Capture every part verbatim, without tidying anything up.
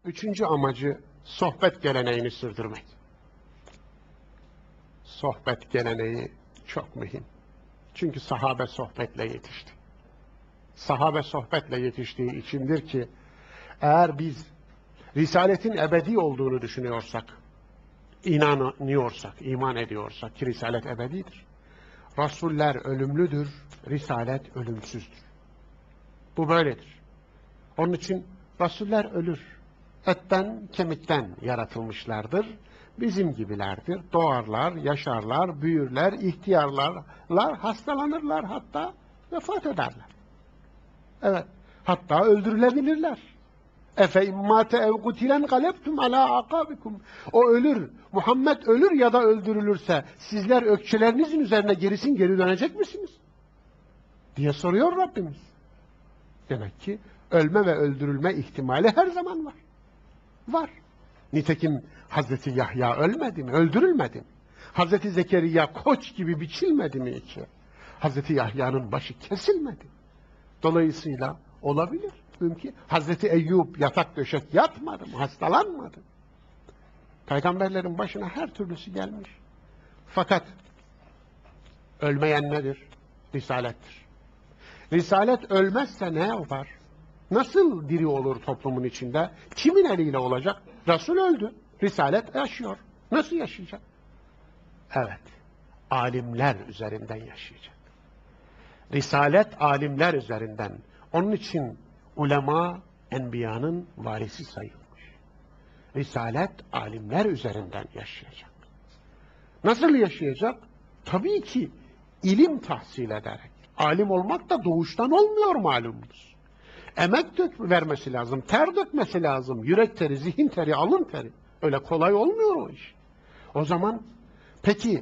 Üçüncü amacı sohbet geleneğini sürdürmek. Sohbet geleneği çok mühim. Çünkü sahabe sohbetle yetişti. Sahabe sohbetle yetiştiği içindir ki eğer biz Risaletin ebedi olduğunu düşünüyorsak, inanıyorsak, iman ediyorsak ki Risalet ebedidir. Rasuller ölümlüdür, Risalet ölümsüzdür. Bu böyledir. Onun için Rasuller ölür. Etten, kemikten yaratılmışlardır. Bizim gibilerdir. Doğarlar, yaşarlar, büyürler, ihtiyarlarlar, hastalanırlar, hatta vefat ederler. Evet, hatta öldürülebilirler. Efe immâte ev kutilen galebtum alâ akâbikum. O ölür, Muhammed ölür ya da öldürülürse sizler ökçelerinizin üzerine gerisin geri dönecek misiniz? Diye soruyor Rabbimiz. Demek ki ölme ve öldürülme ihtimali her zaman var. Var. Nitekim Hazreti Yahya ölmedi mi? Öldürülmedi mi? Hazreti Zekeriya koç gibi biçilmedi mi ki? Hazreti Yahya'nın başı kesilmedi. Dolayısıyla olabilir. Mümkün. Hazreti Eyyub yatak döşek yatmadı mı? Hastalanmadı. Peygamberlerin başına her türlüsü gelmiş. Fakat ölmeyen nedir? Risalettir. Risalet ölmezse ne yapar? Nasıl diri olur toplumun içinde? Kimin eliyle olacak? Resul öldü. Risalet yaşıyor. Nasıl yaşayacak? Evet. Alimler üzerinden yaşayacak. Risalet alimler üzerinden. Onun için ulema enbiyanın varisi sayılmış. Risalet alimler üzerinden yaşayacak. Nasıl yaşayacak? Tabii ki ilim tahsil ederek. Alim olmak da doğuştan olmuyor malumunuz. Emek dök vermesi lazım, ter dökmesi lazım. Yürek teri, zihin teri, alın teri. Öyle kolay olmuyor o iş. O zaman peki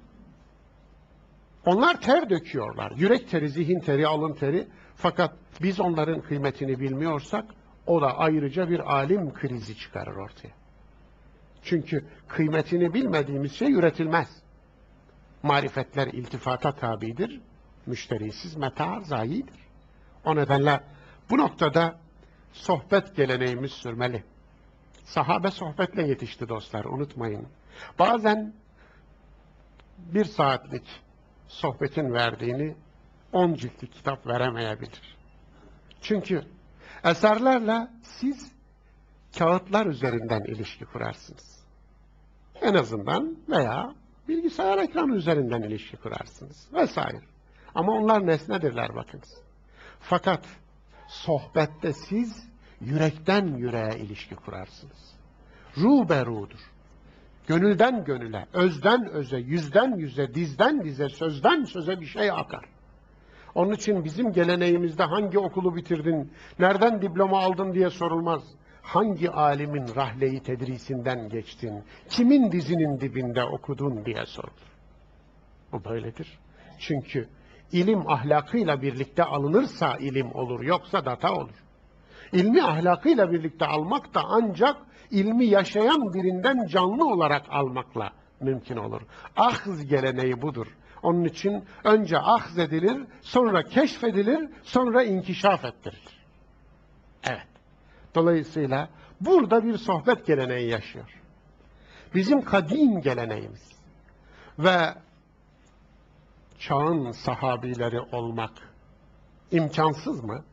onlar ter döküyorlar. Yürek teri, zihin teri, alın teri. Fakat biz onların kıymetini bilmiyorsak o da ayrıca bir alim krizi çıkarır ortaya. Çünkü kıymetini bilmediğimiz şey üretilmez. Marifetler iltifata tabidir. Müşterisiz meta zayidir. O nedenle bu noktada sohbet geleneğimiz sürmeli. Sahabe sohbetle yetişti dostlar, unutmayın. Bazen bir saatlik sohbetin verdiğini on ciltlik kitap veremeyebilir. Çünkü eserlerle siz kağıtlar üzerinden ilişki kurarsınız. En azından veya bilgisayar ekranı üzerinden ilişki kurarsınız vesaire. Ama onlar nesnedirler bakınız. Fakat sohbette siz yürekten yüreğe ilişki kurarsınız. Ruh be ruhdur. Gönülden gönüle, özden öze, yüzden yüze, dizden dize, sözden söze bir şey akar. Onun için bizim geleneğimizde hangi okulu bitirdin, nereden diploma aldın diye sorulmaz. Hangi alimin rahleyi tedrisinden geçtin, kimin dizinin dibinde okudun diye sorulur. Bu böyledir. Çünkü ilim ahlakıyla birlikte alınırsa ilim olur, yoksa data olur. İlmi ahlakıyla birlikte almak da ancak ilmi yaşayan birinden canlı olarak almakla mümkün olur. Ahz geleneği budur. Onun için önce ahz edilir, sonra keşfedilir, sonra inkişaf ettirilir. Evet. Dolayısıyla burada bir sohbet geleneği yaşıyor. Bizim kadim geleneğimiz ve çağın sahabileri olmak imkansız mı?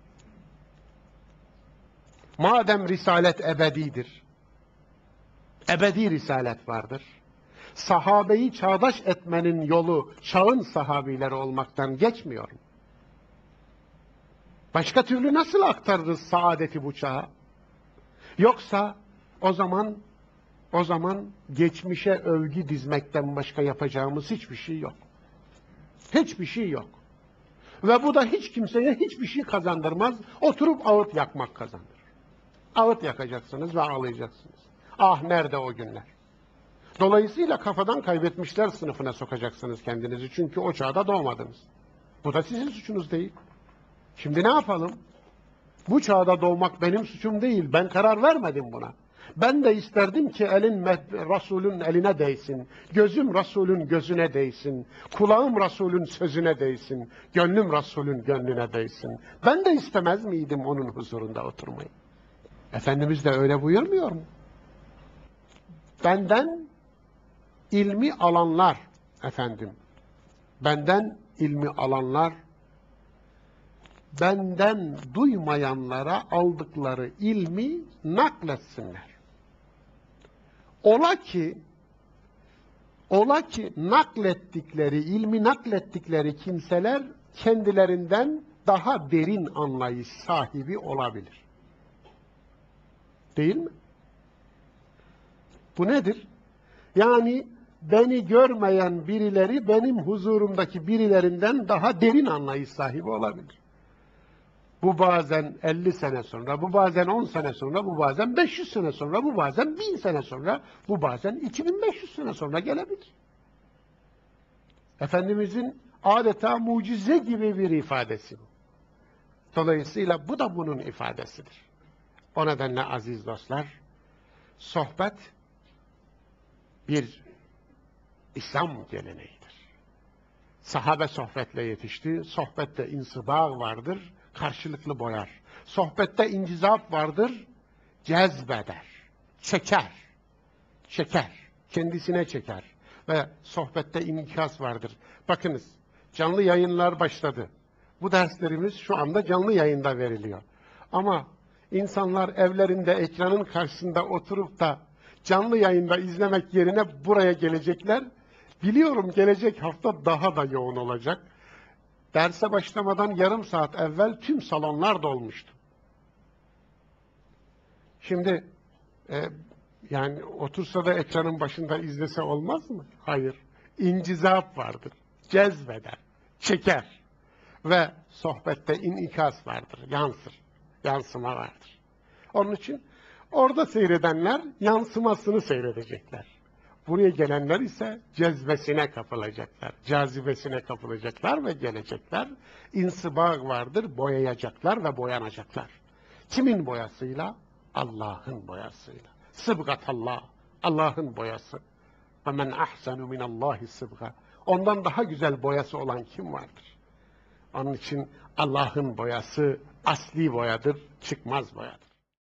Madem risalet ebedidir, ebedi risalet vardır, sahabeyi çağdaş etmenin yolu çağın sahabileri olmaktan geçmiyor mu? Başka türlü nasıl aktarırız saadeti bu çağa? Yoksa o zaman o zaman geçmişe övgü dizmekten başka yapacağımız hiçbir şey yok. Hiçbir şey yok. Ve bu da hiç kimseye hiçbir şey kazandırmaz. Oturup ağıt yakmak kazandırır. Ağıt yakacaksınız ve ağlayacaksınız. Ah nerede o günler? Dolayısıyla kafadan kaybetmişler sınıfına sokacaksınız kendinizi. Çünkü o çağda doğmadınız. Bu da sizin suçunuz değil. Şimdi ne yapalım? Bu çağda doğmak benim suçum değil. Ben karar vermedim buna. Ben de isterdim ki elin Resulün eline değsin, gözüm Resulün gözüne değsin, kulağım Resulün sözüne değsin, gönlüm Resulün gönlüne değsin. Ben de istemez miydim onun huzurunda oturmayı? Efendimiz de öyle buyurmuyor mu? Benden ilmi alanlar, efendim, benden ilmi alanlar, benden duymayanlara aldıkları ilmi nakletsinler. Ola ki, ola ki naklettikleri, ilmi naklettikleri kimseler kendilerinden daha derin anlayış sahibi olabilir. Değil mi? Bu nedir? Yani beni görmeyen birileri benim huzurumdaki birilerinden daha derin anlayış sahibi olabilir. Bu bazen elli sene sonra, bu bazen on sene sonra, bu bazen beş yüz sene sonra, bu bazen bin sene sonra, bu bazen iki bin beş yüz sene sonra gelebilir. Efendimizin adeta mucize gibi bir ifadesi bu. Dolayısıyla bu da bunun ifadesidir. O nedenle aziz dostlar, sohbet bir İslam geleneğidir. Sahabe sohbetle yetişti, sohbette insibâ vardır, karşılıklı boyar. Sohbette incizap vardır, cezbeder, çeker, çeker, kendisine çeker. Ve sohbette inikas vardır. Bakınız, canlı yayınlar başladı. Bu derslerimiz şu anda canlı yayında veriliyor. Ama insanlar evlerinde ekranın karşısında oturup da canlı yayında izlemek yerine buraya gelecekler. Biliyorum gelecek hafta daha da yoğun olacak. Derse başlamadan yarım saat evvel tüm salonlar dolmuştu. Şimdi e, yani otursa da ekranın başında izlese olmaz mı? Hayır. İncizap vardır. Cezbeder. Çeker. Ve sohbette inikas vardır. Yansır. Yansıma vardır. Onun için orada seyredenler yansımasını seyredecekler. Buraya gelenler ise cezbesine kapılacaklar. Cazibesine kapılacaklar ve gelecekler. İnsibâ vardır. Boyayacaklar ve boyanacaklar. Kimin boyasıyla? Allah'ın boyasıyla. Sıbgatallah. Allah'ın boyası. Ve men ahsenu minallahi sıbga. Ondan daha güzel boyası olan kim vardır? Onun için Allah'ın boyası asli boyadır, çıkmaz boyadır.